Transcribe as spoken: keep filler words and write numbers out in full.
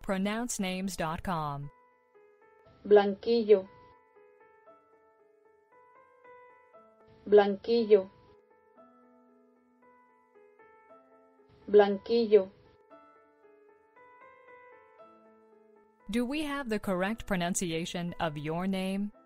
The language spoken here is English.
pronounce names dot com. Blanquillo, Blanquillo, Blanquillo. Do we have the correct pronunciation of your name?